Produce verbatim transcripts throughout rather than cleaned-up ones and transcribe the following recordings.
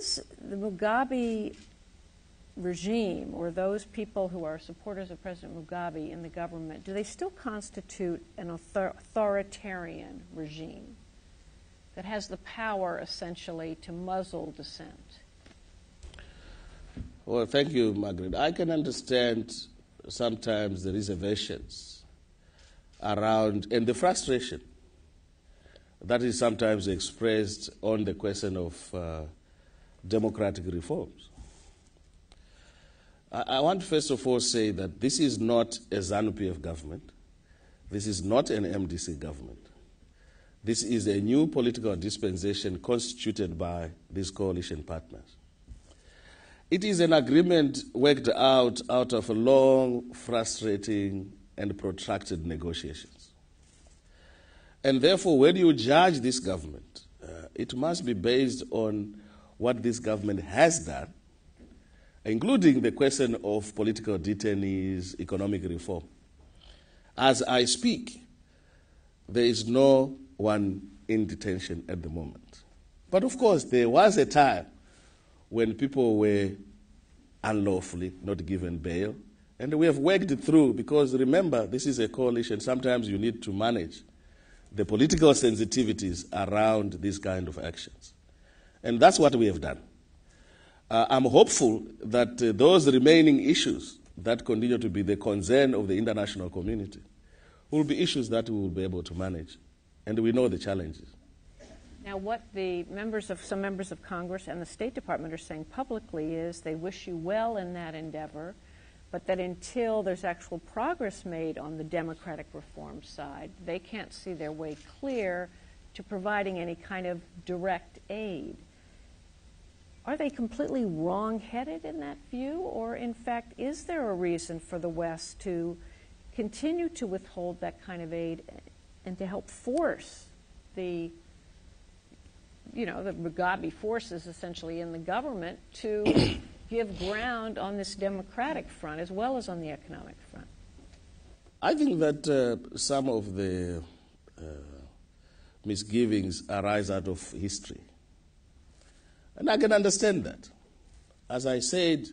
is the Mugabe regime, or those people who are supporters of President Mugabe in the government, do they still constitute an author authoritarian regime that has the power, essentially, to muzzle dissent? Well, thank you, Margaret. I can understand sometimes the reservations around, and the frustration that is sometimes expressed on the question of uh, democratic reforms. I, I want to first of all say that this is not a ZANU-P F government. This is not an M D C government. This is a new political dispensation constituted by these coalition partners. It is an agreement worked out out of a long, frustrating, and protracted negotiations. And therefore, when you judge this government, uh, it must be based on what this government has done, including the question of political detainees, economic reform. As I speak, there is no one in detention at the moment. But of course, there was a time when people were unlawfully not given bail. And we have worked it through, because remember, this is a coalition. Sometimes you need to manage the political sensitivities around these kind of actions. And that's what we have done. Uh, I'm hopeful that uh, those remaining issues that continue to be the concern of the international community will be issues that we will be able to manage. And we know the challenges. Now, what the members of some members of Congress and the State Department are saying publicly is they wish you well in that endeavor, but that until there's actual progress made on the democratic reform side, they can't see their way clear to providing any kind of direct aid. Are they completely wrong-headed in that view, or in fact, is there a reason for the West to continue to withhold that kind of aid and to help force the you know, the Mugabe forces essentially in the government to give ground on this democratic front as well as on the economic front? I think that uh, some of the uh, misgivings arise out of history. And I can understand that. As I said,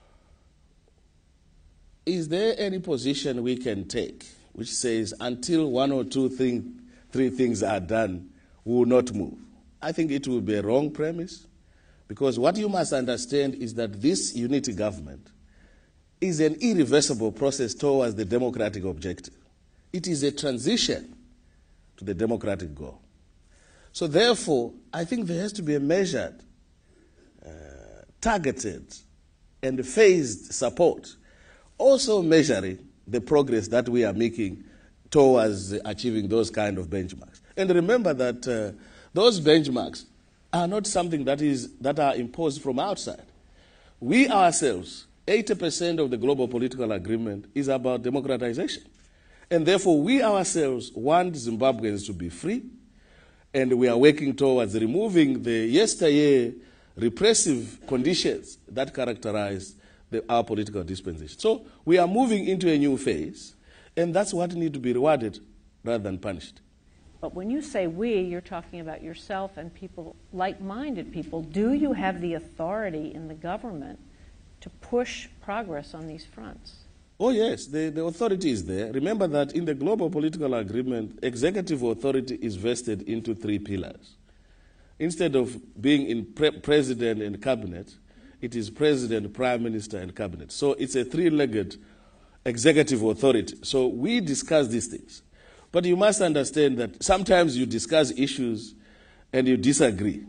is there any position we can take which says until one or two thing, three things are done, we will not move? I think it will be a wrong premise, because what you must understand is that this unity government is an irreversible process towards the democratic objective. It is a transition to the democratic goal. So therefore, I think there has to be a measured, uh, targeted, and phased support, also measuring the progress that we are making towards achieving those kind of benchmarks. And remember that uh, those benchmarks are not something that is that are imposed from outside. We ourselves, eighty percent of the global political agreement is about democratization. And therefore, we ourselves want Zimbabweans to be free, and we are working towards removing the yesteryear repressive conditions that characterize the, our political dispensation. So we are moving into a new phase, and that's what needs to be rewarded rather than punished. But when you say we, you're talking about yourself and people, like-minded people. Do you have the authority in the government to push progress on these fronts? Oh, yes, the, the authority is there. Remember that in the global political agreement, executive authority is vested into three pillars. Instead of being in pre president and cabinet, it is president, prime minister, and cabinet. So it's a three-legged executive authority. So we discuss these things. But you must understand that sometimes you discuss issues and you disagree,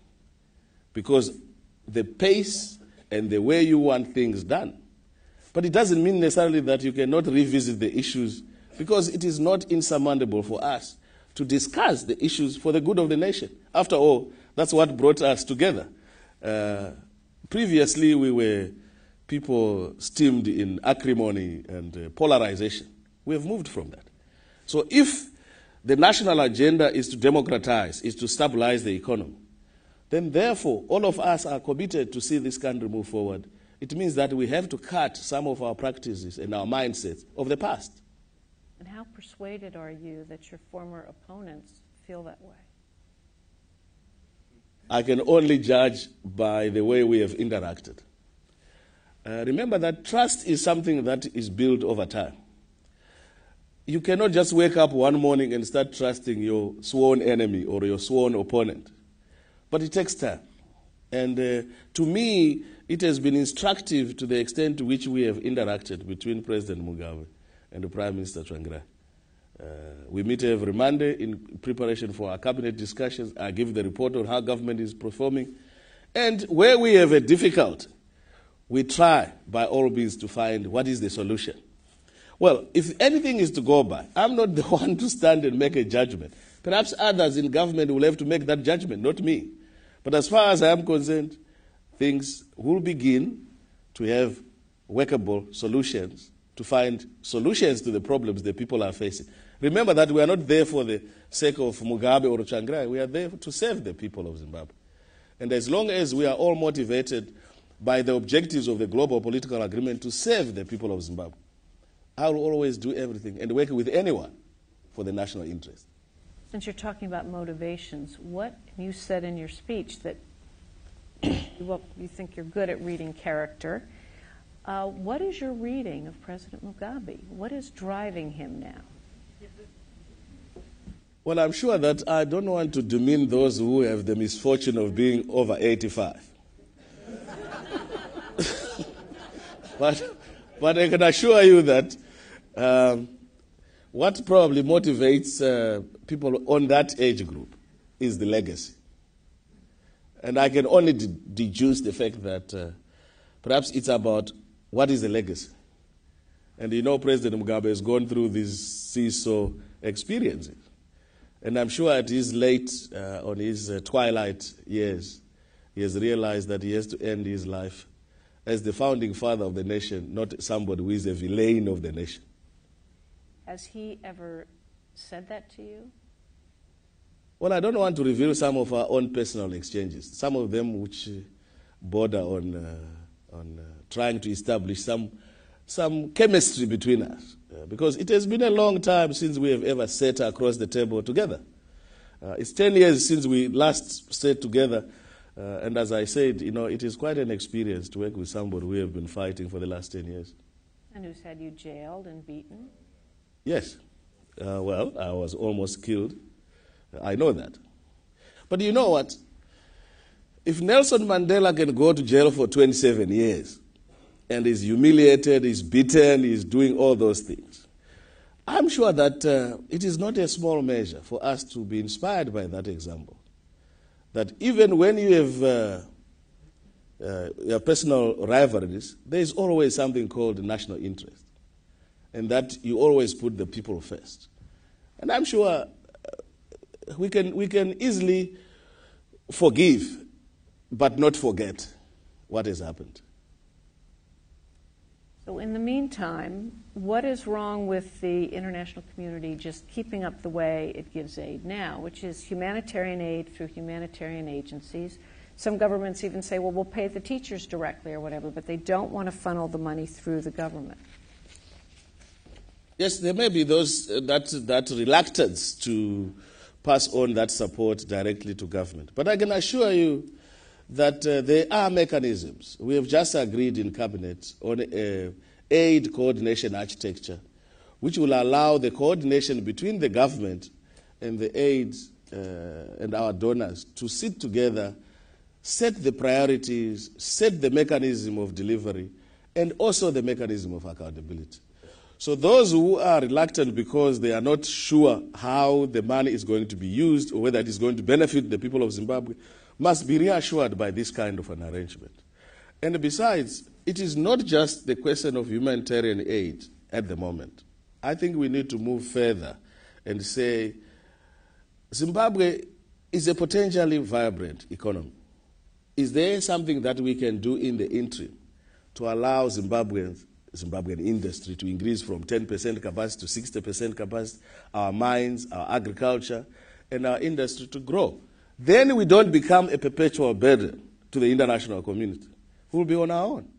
because the pace and the way you want things done. But it doesn't mean necessarily that you cannot revisit the issues, because it is not insurmountable for us to discuss the issues for the good of the nation. After all, that's what brought us together. Uh, previously, we were people steamed in acrimony and uh, polarization. We have moved from that. So if the national agenda is to democratize, is to stabilize the economy, then therefore all of us are committed to see this country move forward. It means that we have to cut some of our practices and our mindsets of the past. And how persuaded are you that your former opponents feel that way? I can only judge by the way we have interacted. Uh, remember that trust is something that is built over time. You cannot just wake up one morning and start trusting your sworn enemy or your sworn opponent. But it takes time. And uh, to me, it has been instructive to the extent to which we have interacted between President Mugabe and the Prime Minister Tsvangirai. Uh, we meet every Monday in preparation for our cabinet discussions. I give the report on how government is performing. And where we have a difficulty, we try by all means to find what is the solution. Well, if anything is to go by, I'm not the one to stand and make a judgment. Perhaps others in government will have to make that judgment, not me. But as far as I am concerned, things will begin to have workable solutions, to find solutions to the problems the people are facing. Remember that we are not there for the sake of Mugabe or Tsvangirai. We are there to serve the people of Zimbabwe. And as long as we are all motivated by the objectives of the global political agreement to serve the people of Zimbabwe, I will always do everything and work with anyone for the national interest. Since you're talking about motivations, what you said in your speech that well, you think you're good at reading character. Uh, what is your reading of President Mugabe? What is driving him now? Well, I'm sure that I don't want to demean those who have the misfortune of being over eighty-five. but, but I can assure you that um, what probably motivates uh, people on that age group is the legacy. And I can only de- deduce the fact that uh, perhaps it's about what is the legacy. And you know President Mugabe has gone through these seesaw experiences. And I'm sure at his late, uh, on his uh, twilight years, he has realized that he has to end his life as the founding father of the nation, not somebody who is a villain of the nation. Has he ever said that to you? Well, I don't want to reveal some of our own personal exchanges, some of them which border on, uh, on uh, trying to establish some, some chemistry between us. Uh, because it has been a long time since we have ever sat across the table together. Uh, it's ten years since we last sat together. Uh, and as I said, you know, it is quite an experience to work with somebody we have been fighting for the last ten years. And who's had you jailed and beaten? Yes. Uh, well, I was almost killed. I know that. But you know what? If Nelson Mandela can go to jail for twenty-seven years and is humiliated, is beaten, is doing all those things, I'm sure that uh, it is not a small measure for us to be inspired by that example. That even when you have uh, uh, your personal rivalries, there is always something called national interest. And that you always put the people first. And I'm sure uh, we can, we can easily forgive, but not forget what has happened. So in the meantime, what is wrong with the international community just keeping up the way it gives aid now, which is humanitarian aid through humanitarian agencies? Some governments even say, well, we'll pay the teachers directly or whatever, but they don't want to funnel the money through the government. Yes, there may be those uh, that, that reluctance to pass on that support directly to government. But I can assure you that uh, there are mechanisms. We have just agreed in Cabinet on a aid coordination architecture, which will allow the coordination between the government and the aid uh, and our donors to sit together, set the priorities, set the mechanism of delivery, and also the mechanism of accountability. So those who are reluctant because they are not sure how the money is going to be used or whether it is going to benefit the people of Zimbabwe must be reassured by this kind of an arrangement. And besides, it is not just the question of humanitarian aid at the moment. I think we need to move further and say Zimbabwe is a potentially vibrant economy. Is there something that we can do in the interim to allow Zimbabweans Zimbabwean industry to increase from ten percent capacity to sixty percent capacity, our mines, our agriculture, and our industry to grow? Then we don't become a perpetual burden to the international community. We'll be on our own.